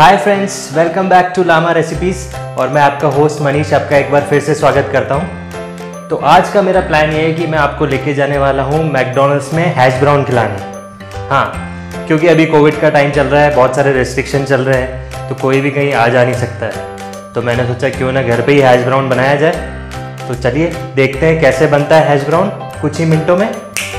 Hi friends, welcome back to Lama recipes. और मैं आपका होस्ट मनीष आपका एक बार फिर से स्वागत करता हूं। तो आज का मेरा प्लान ये है कि मैं आपको लेके जाने वाला हूं मैकडोनल्ड्स में हैश ब्राउन खिलाने। हाँ, क्योंकि अभी कोविड का टाइम चल रहा है, बहुत सारे रेस्ट्रिक्शन चल रहे हैं, तो कोई भी कहीं आ जा नहीं सकता है। तो मैंने सोचा क्यों ना घर पे ही हैश ब्राउन बनाया जाए। तो चलिए देखते हैं कैसे बनता है हैश ब्राउन कुछ ही मिनटों में।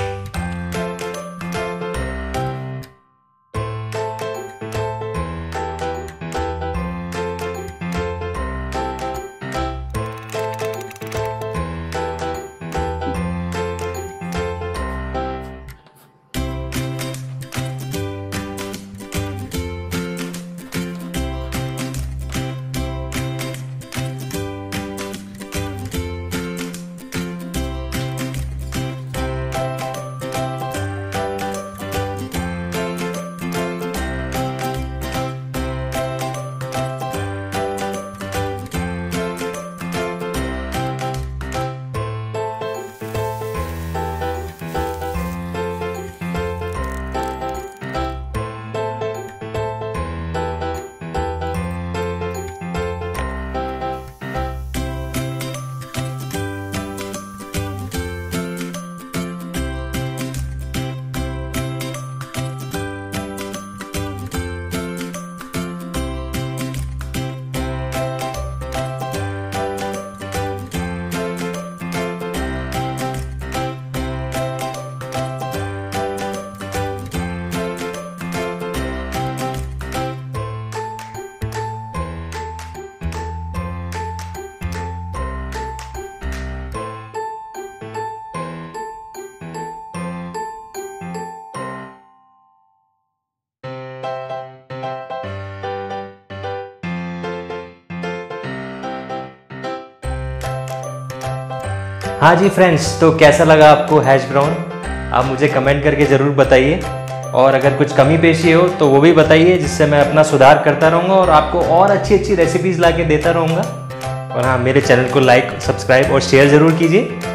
हाँ जी फ्रेंड्स, तो कैसा लगा आपको हैश ब्राउन? आप मुझे कमेंट करके ज़रूर बताइए। और अगर कुछ कमी पेशी हो तो वो भी बताइए, जिससे मैं अपना सुधार करता रहूँगा और आपको और अच्छी अच्छी रेसिपीज़ ला के देता रहूँगा। और हाँ, मेरे चैनल को लाइक, सब्सक्राइब और शेयर ज़रूर कीजिए।